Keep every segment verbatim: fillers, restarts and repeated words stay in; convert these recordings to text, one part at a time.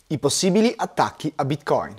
I possibili attacchi a Bitcoin.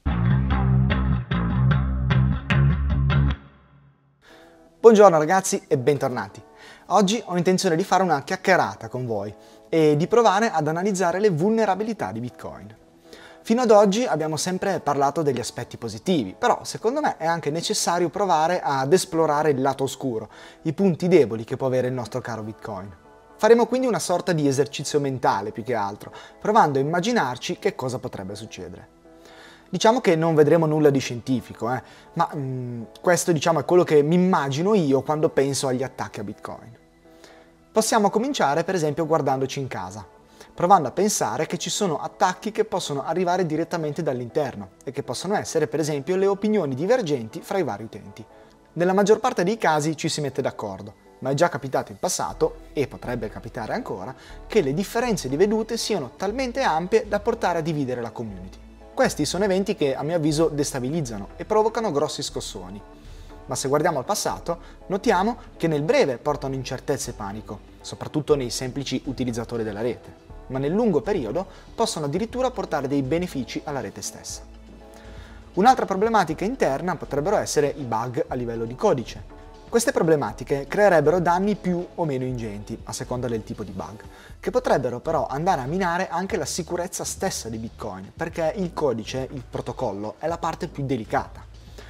Buongiorno ragazzi e bentornati. Oggi ho intenzione di fare una chiacchierata con voi e di provare ad analizzare le vulnerabilità di Bitcoin. Fino ad oggi abbiamo sempre parlato degli aspetti positivi, però secondo me è anche necessario provare ad esplorare il lato oscuro, i punti deboli che può avere il nostro caro Bitcoin. Faremo quindi una sorta di esercizio mentale più che altro, provando a immaginarci che cosa potrebbe succedere. Diciamo che non vedremo nulla di scientifico, eh, ma mm, questo diciamo è quello che mi immagino io quando penso agli attacchi a Bitcoin. Possiamo cominciare per esempio guardandoci in casa, provando a pensare che ci sono attacchi che possono arrivare direttamente dall'interno e che possono essere per esempio le opinioni divergenti fra i vari utenti. Nella maggior parte dei casi ci si mette d'accordo, ma è già capitato in passato, e potrebbe capitare ancora, che le differenze di vedute siano talmente ampie da portare a dividere la community. Questi sono eventi che a mio avviso destabilizzano e provocano grossi scossoni. Ma se guardiamo al passato, notiamo che nel breve portano incertezza e panico, soprattutto nei semplici utilizzatori della rete, ma nel lungo periodo possono addirittura portare dei benefici alla rete stessa. Un'altra problematica interna potrebbero essere i bug a livello di codice. Queste problematiche creerebbero danni più o meno ingenti, a seconda del tipo di bug, che potrebbero però andare a minare anche la sicurezza stessa di Bitcoin, perché il codice, il protocollo, è la parte più delicata.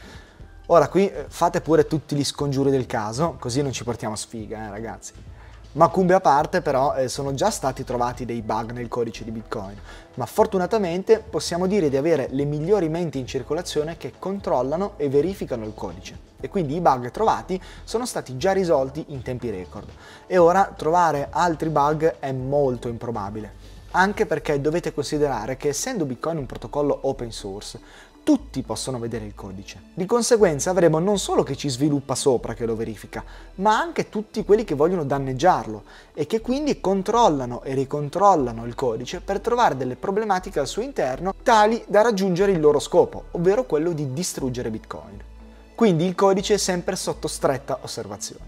Ora qui fate pure tutti gli scongiuri del caso, così non ci portiamo sfiga, eh, ragazzi. Macumbe a parte però eh, sono già stati trovati dei bug nel codice di Bitcoin, ma fortunatamente possiamo dire di avere le migliori menti in circolazione che controllano e verificano il codice. E quindi i bug trovati sono stati già risolti in tempi record. E ora trovare altri bug è molto improbabile, anche perché dovete considerare che essendo Bitcoin un protocollo open source, tutti possono vedere il codice. Di conseguenza avremo non solo chi ci sviluppa sopra che lo verifica, ma anche tutti quelli che vogliono danneggiarlo e che quindi controllano e ricontrollano il codice per trovare delle problematiche al suo interno tali da raggiungere il loro scopo, ovvero quello di distruggere Bitcoin. Quindi il codice è sempre sotto stretta osservazione.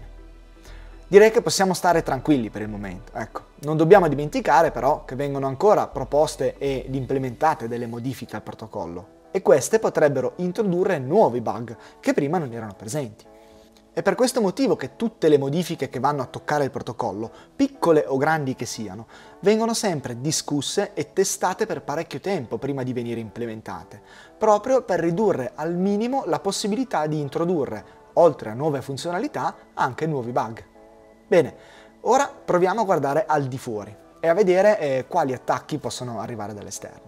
Direi che possiamo stare tranquilli per il momento, ecco. Non dobbiamo dimenticare però che vengono ancora proposte ed implementate delle modifiche al protocollo e queste potrebbero introdurre nuovi bug che prima non erano presenti. È per questo motivo che tutte le modifiche che vanno a toccare il protocollo, piccole o grandi che siano, vengono sempre discusse e testate per parecchio tempo prima di venire implementate, proprio per ridurre al minimo la possibilità di introdurre, oltre a nuove funzionalità, anche nuovi bug. Bene, ora proviamo a guardare al di fuori e a vedere eh, quali attacchi possono arrivare dall'esterno.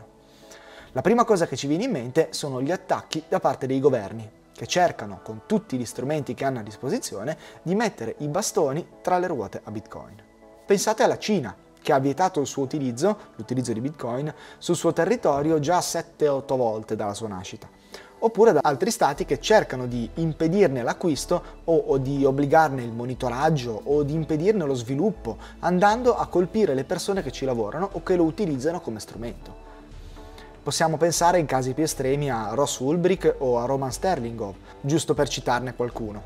La prima cosa che ci viene in mente sono gli attacchi da parte dei governi, che cercano, con tutti gli strumenti che hanno a disposizione, di mettere i bastoni tra le ruote a Bitcoin. Pensate alla Cina, che ha vietato il suo utilizzo, l'utilizzo di Bitcoin, sul suo territorio già sette otto volte dalla sua nascita. Oppure da altri stati che cercano di impedirne l'acquisto o, o di obbligarne il monitoraggio o di impedirne lo sviluppo, andando a colpire le persone che ci lavorano o che lo utilizzano come strumento. Possiamo pensare in casi più estremi a Ross Ulbricht o a Roman Sterlingov, giusto per citarne qualcuno.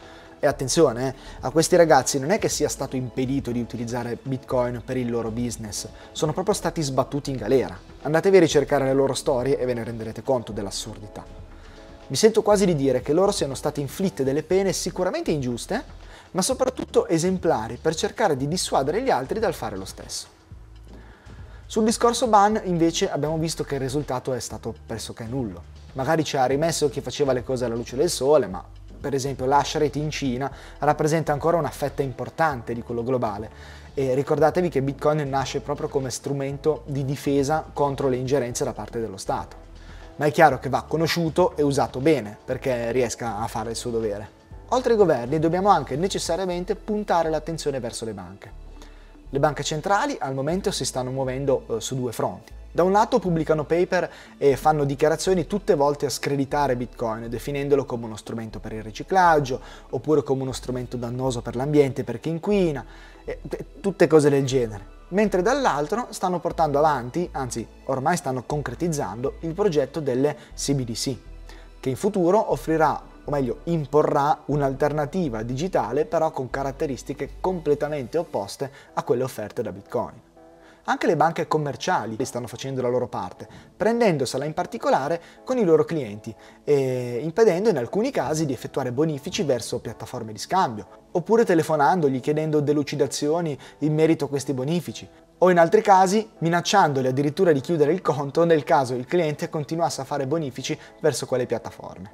E attenzione, eh, a questi ragazzi non è che sia stato impedito di utilizzare Bitcoin per il loro business, sono proprio stati sbattuti in galera. Andatevi a ricercare le loro storie e ve ne renderete conto dell'assurdità. Mi sento quasi di dire che loro siano state inflitte delle pene sicuramente ingiuste, ma soprattutto esemplari per cercare di dissuadere gli altri dal fare lo stesso. Sul discorso ban invece abbiamo visto che il risultato è stato pressoché nullo. Magari ci ha rimesso chi faceva le cose alla luce del sole, ma per esempio l'hash rate in Cina rappresenta ancora una fetta importante di quello globale e ricordatevi che Bitcoin nasce proprio come strumento di difesa contro le ingerenze da parte dello Stato. Ma è chiaro che va conosciuto e usato bene perché riesca a fare il suo dovere. Oltre ai governi dobbiamo anche necessariamente puntare l'attenzione verso le banche. Le banche centrali al momento si stanno muovendo eh, su due fronti. Da un lato pubblicano paper e fanno dichiarazioni tutte volte a screditare Bitcoin, definendolo come uno strumento per il riciclaggio, oppure come uno strumento dannoso per l'ambiente perché inquina, e tutte cose del genere. Mentre dall'altro stanno portando avanti, anzi ormai stanno concretizzando, il progetto delle C B D C, che in futuro offrirà o meglio imporrà un'alternativa digitale però con caratteristiche completamente opposte a quelle offerte da Bitcoin. Anche le banche commerciali stanno facendo la loro parte, prendendosela in particolare con i loro clienti e impedendo in alcuni casi di effettuare bonifici verso piattaforme di scambio, oppure telefonandogli chiedendo delucidazioni in merito a questi bonifici, o in altri casi minacciandoli addirittura di chiudere il conto nel caso il cliente continuasse a fare bonifici verso quelle piattaforme.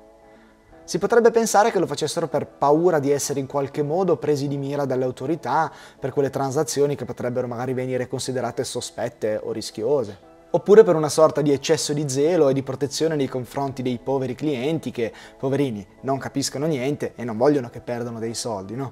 Si potrebbe pensare che lo facessero per paura di essere in qualche modo presi di mira dalle autorità per quelle transazioni che potrebbero magari venire considerate sospette o rischiose. Oppure per una sorta di eccesso di zelo e di protezione nei confronti dei poveri clienti che, poverini, non capiscono niente e non vogliono che perdano dei soldi, no?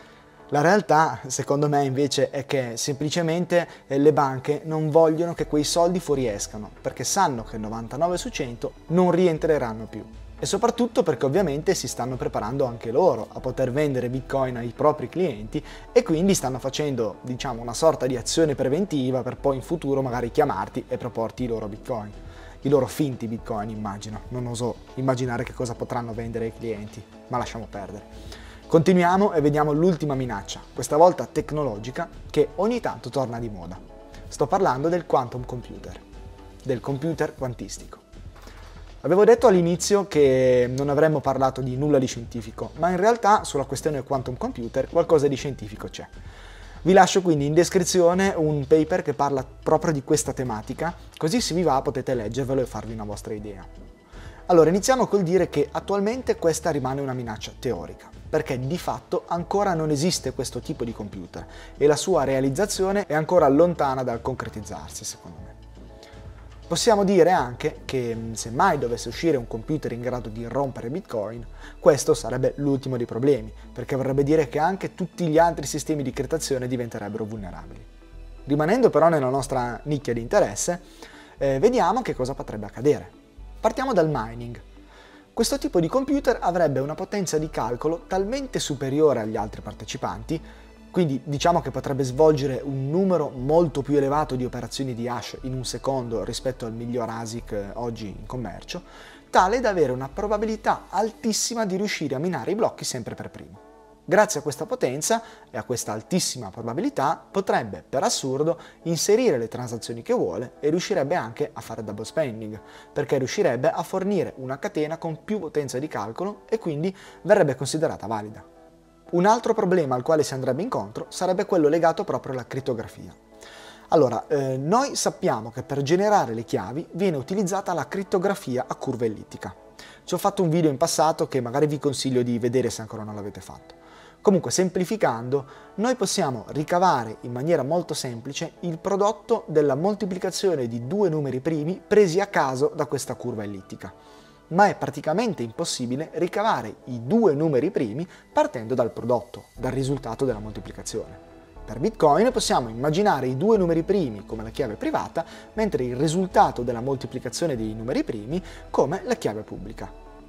La realtà, secondo me, invece, è che semplicemente le banche non vogliono che quei soldi fuoriescano, perché sanno che novantanove su cento non rientreranno più. E soprattutto perché ovviamente si stanno preparando anche loro a poter vendere Bitcoin ai propri clienti e quindi stanno facendo, diciamo, una sorta di azione preventiva per poi in futuro magari chiamarti e proporti i loro Bitcoin. I loro finti Bitcoin, immagino. Non oso immaginare che cosa potranno vendere ai clienti, ma lasciamo perdere. Continuiamo e vediamo l'ultima minaccia, questa volta tecnologica, che ogni tanto torna di moda. Sto parlando del quantum computer, del computer quantistico. Avevo detto all'inizio che non avremmo parlato di nulla di scientifico, ma in realtà sulla questione del quantum computer qualcosa di scientifico c'è. Vi lascio quindi in descrizione un paper che parla proprio di questa tematica, così se vi va potete leggervelo e farvi una vostra idea. Allora, iniziamo col dire che attualmente questa rimane una minaccia teorica, perché di fatto ancora non esiste questo tipo di computer e la sua realizzazione è ancora lontana dal concretizzarsi, secondo me. Possiamo dire anche che se mai dovesse uscire un computer in grado di rompere Bitcoin, questo sarebbe l'ultimo dei problemi, perché vorrebbe dire che anche tutti gli altri sistemi di criptazione diventerebbero vulnerabili. Rimanendo però nella nostra nicchia di interesse, eh, vediamo che cosa potrebbe accadere. Partiamo dal mining. Questo tipo di computer avrebbe una potenza di calcolo talmente superiore agli altri partecipanti, quindi diciamo che potrebbe svolgere un numero molto più elevato di operazioni di hash in un secondo rispetto al miglior ASIC oggi in commercio, tale da avere una probabilità altissima di riuscire a minare i blocchi sempre per primo. Grazie a questa potenza e a questa altissima probabilità potrebbe, per assurdo, inserire le transazioni che vuole e riuscirebbe anche a fare double spending, perché riuscirebbe a fornire una catena con più potenza di calcolo e quindi verrebbe considerata valida. Un altro problema al quale si andrebbe incontro sarebbe quello legato proprio alla crittografia. Allora, eh, noi sappiamo che per generare le chiavi viene utilizzata la crittografia a curva ellittica. Ci ho fatto un video in passato che magari vi consiglio di vedere se ancora non l'avete fatto. Comunque, semplificando, noi possiamo ricavare in maniera molto semplice il prodotto della moltiplicazione di due numeri primi presi a caso da questa curva ellittica. Ma è praticamente impossibile ricavare i due numeri primi partendo dal prodotto, dal risultato della moltiplicazione. Per Bitcoin possiamo immaginare i due numeri primi come la chiave privata, mentre il risultato della moltiplicazione dei numeri primi come la chiave pubblica.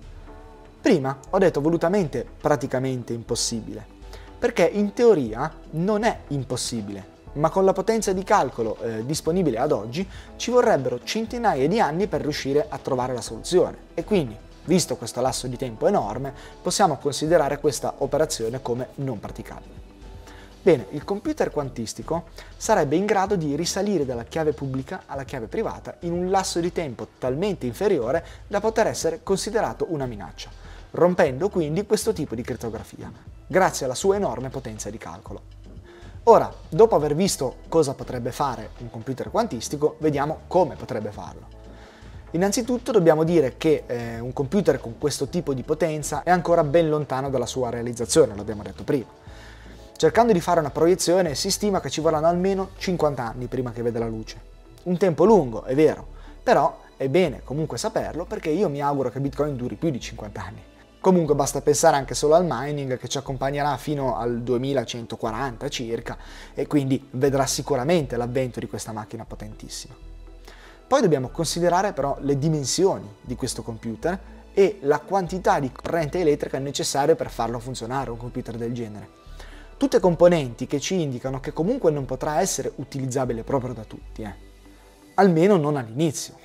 Prima ho detto volutamente praticamente impossibile, perché in teoria non è impossibile, ma con la potenza di calcolo eh, disponibile ad oggi ci vorrebbero centinaia di anni per riuscire a trovare la soluzione e quindi, visto questo lasso di tempo enorme, possiamo considerare questa operazione come non praticabile. Bene, il computer quantistico sarebbe in grado di risalire dalla chiave pubblica alla chiave privata in un lasso di tempo talmente inferiore da poter essere considerato una minaccia, rompendo quindi questo tipo di crittografia, grazie alla sua enorme potenza di calcolo. Ora, dopo aver visto cosa potrebbe fare un computer quantistico, vediamo come potrebbe farlo. Innanzitutto dobbiamo dire che eh, un computer con questo tipo di potenza è ancora ben lontano dalla sua realizzazione, l'abbiamo detto prima. Cercando di fare una proiezione si stima che ci vorranno almeno cinquanta anni prima che veda la luce. Un tempo lungo, è vero, però è bene comunque saperlo perché io mi auguro che Bitcoin duri più di cinquanta anni. Comunque basta pensare anche solo al mining che ci accompagnerà fino al duemilacentoquaranta circa e quindi vedrà sicuramente l'avvento di questa macchina potentissima. Poi dobbiamo considerare però le dimensioni di questo computer e la quantità di corrente elettrica necessaria per farlo funzionare un computer del genere. Tutte componenti che ci indicano che comunque non potrà essere utilizzabile proprio da tutti, eh. Almeno non all'inizio.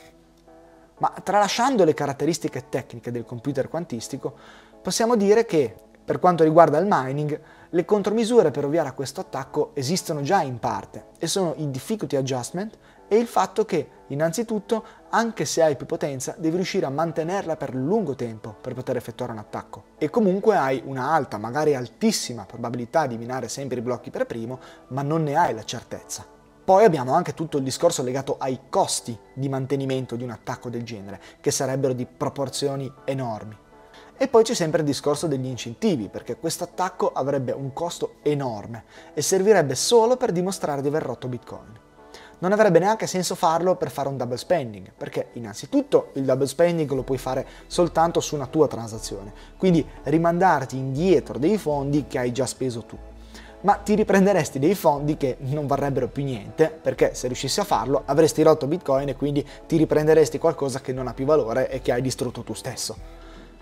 Ma tralasciando le caratteristiche tecniche del computer quantistico, possiamo dire che, per quanto riguarda il mining, Le contromisure per ovviare a questo attacco esistono già in parte e sono il difficulty adjustment e il fatto che, innanzitutto, anche se hai più potenza, devi riuscire a mantenerla per lungo tempo per poter effettuare un attacco. E comunque hai una alta, magari altissima probabilità di minare sempre i blocchi per primo, ma non ne hai la certezza. Poi abbiamo anche tutto il discorso legato ai costi di mantenimento di un attacco del genere, che sarebbero di proporzioni enormi. E poi c'è sempre il discorso degli incentivi, perché questo attacco avrebbe un costo enorme e servirebbe solo per dimostrare di aver rotto Bitcoin. Non avrebbe neanche senso farlo per fare un double spending, perché innanzitutto il double spending lo puoi fare soltanto su una tua transazione, quindi rimandarti indietro dei fondi che hai già speso tu. Ma ti riprenderesti dei fondi che non varrebbero più niente, perché se riuscissi a farlo avresti rotto Bitcoin e quindi ti riprenderesti qualcosa che non ha più valore e che hai distrutto tu stesso.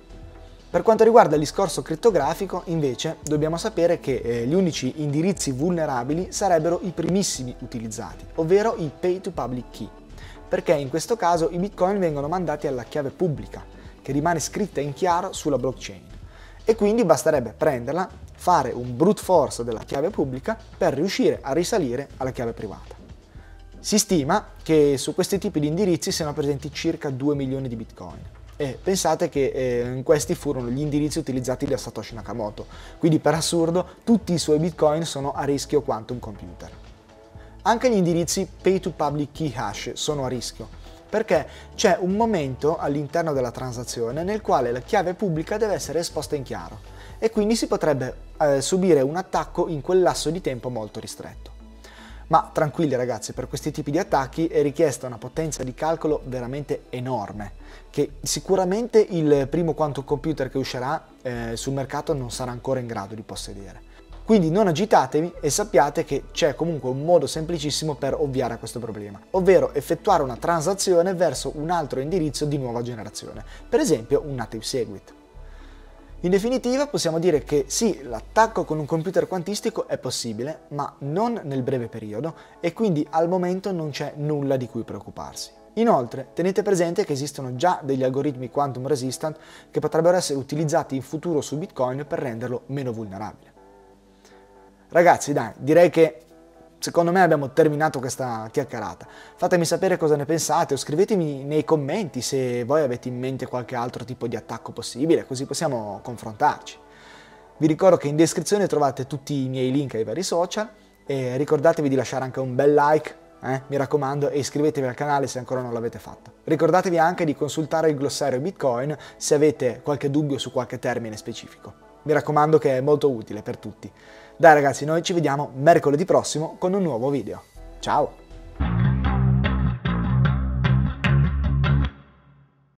Per quanto riguarda il discorso crittografico, invece, dobbiamo sapere che eh, gli unici indirizzi vulnerabili sarebbero i primissimi utilizzati, ovvero i pay to public key, perché in questo caso i bitcoin vengono mandati alla chiave pubblica, che rimane scritta in chiaro sulla blockchain, e quindi basterebbe prenderla, fare un brute force della chiave pubblica per riuscire a risalire alla chiave privata. Si stima che su questi tipi di indirizzi siano presenti circa due milioni di bitcoin. E pensate che eh, questi furono gli indirizzi utilizzati da Satoshi Nakamoto, quindi per assurdo tutti i suoi bitcoin sono a rischio quanto un computer. Anche gli indirizzi pay to public key hash sono a rischio, perché c'è un momento all'interno della transazione nel quale la chiave pubblica deve essere esposta in chiaro e quindi si potrebbe eh, subire un attacco in quel lasso di tempo molto ristretto. Ma tranquilli ragazzi, per questi tipi di attacchi è richiesta una potenza di calcolo veramente enorme, che sicuramente il primo quantum computer che uscirà eh, sul mercato non sarà ancora in grado di possedere. Quindi non agitatevi e sappiate che c'è comunque un modo semplicissimo per ovviare a questo problema, ovvero effettuare una transazione verso un altro indirizzo di nuova generazione, per esempio un native segwit. In definitiva possiamo dire che sì, l'attacco con un computer quantistico è possibile, ma non nel breve periodo e quindi al momento non c'è nulla di cui preoccuparsi. Inoltre, tenete presente che esistono già degli algoritmi quantum resistant che potrebbero essere utilizzati in futuro su Bitcoin per renderlo meno vulnerabile. Ragazzi, dai, direi che secondo me abbiamo terminato questa chiacchierata. Fatemi sapere cosa ne pensate o scrivetemi nei commenti se voi avete in mente qualche altro tipo di attacco possibile, così possiamo confrontarci. Vi ricordo che in descrizione trovate tutti i miei link ai vari social e ricordatevi di lasciare anche un bel like, eh, mi raccomando, e iscrivetevi al canale se ancora non l'avete fatto. Ricordatevi anche di consultare il glossario Bitcoin se avete qualche dubbio su qualche termine specifico. Mi raccomando che è molto utile per tutti. Dai ragazzi, noi ci vediamo mercoledì prossimo con un nuovo video. Ciao!